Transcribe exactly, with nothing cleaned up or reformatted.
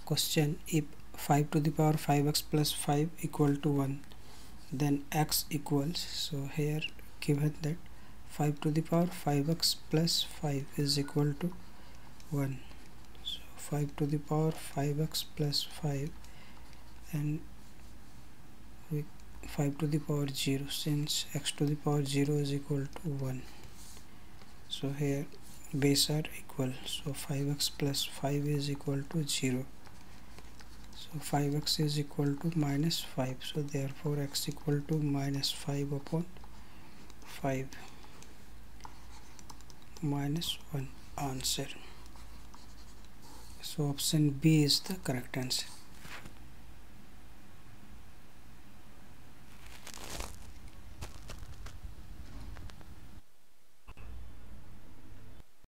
question, if five to the power five x plus five equal to one, then x equals, so here given that five to the power five x plus five is equal to one, so five to the power five x plus five, and we five to the power zero, since x to the power zero is equal to one, so here base are equal, so five x plus five is equal to zero, so five x is equal to minus five, so therefore x equal to minus five upon five, minus one, answer. So option B is the correct answer.